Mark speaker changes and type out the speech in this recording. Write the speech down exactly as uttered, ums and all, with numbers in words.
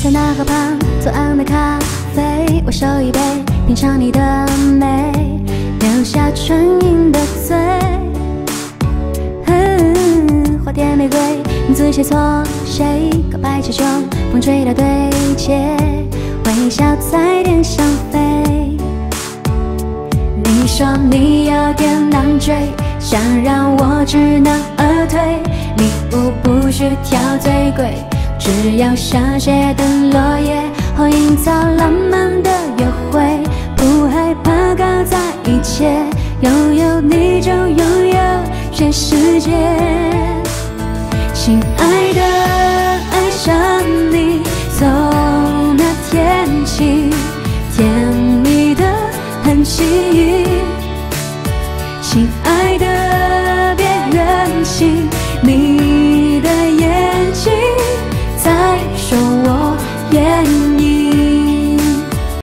Speaker 1: 在那河旁左岸的咖啡，我手一杯，品尝你的美，留下唇印的嘴。嗯，花店玫瑰，名字写错谁？告白气球，风吹到对街，微笑在天上飞。你说你有点难追，想让我知难而退，礼物不需挑最贵，只要下雪的落叶后营造浪漫的约会，不害怕搞砸一切，拥有你就拥有全世界。亲爱的，爱上